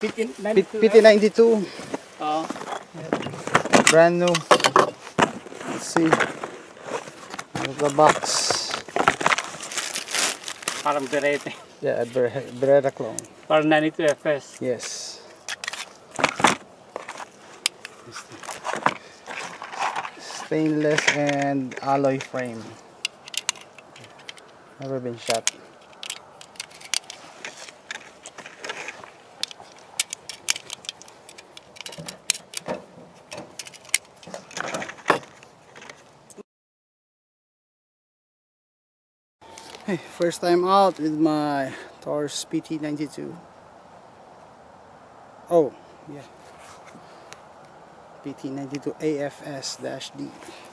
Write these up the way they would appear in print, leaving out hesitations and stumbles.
PT92. Oo. Brand new. Let's see. The box. Parang Beretta. Yeah, Beretta clone. Parang 92 FS. Yes. Stainless and alloy frame. Never been shot. Hey, first time out with my Taurus PT92. Oh, yeah. PT92 AFS-D.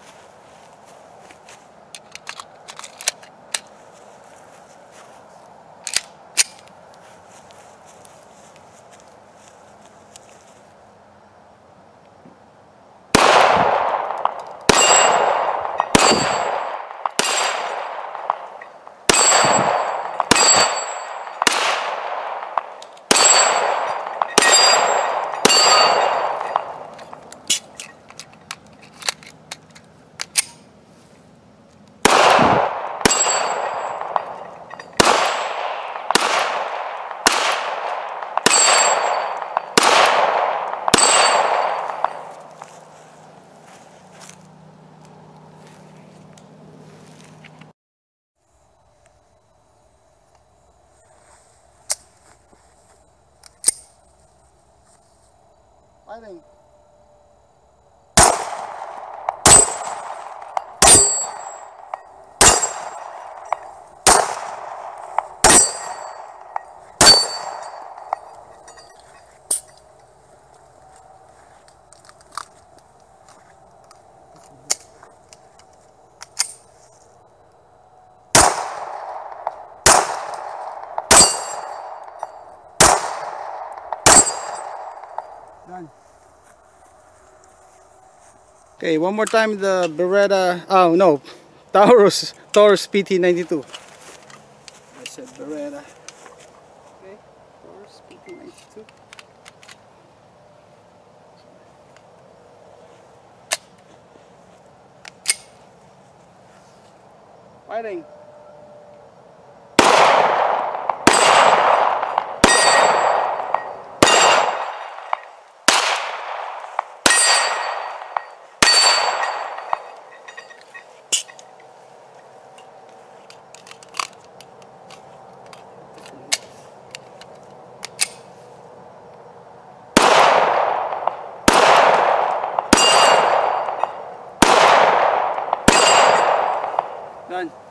Fighting. Done. Okay, one more time the Beretta. Oh no, Taurus PT92. I said Beretta. Okay, Taurus PT92. Fighting. Done.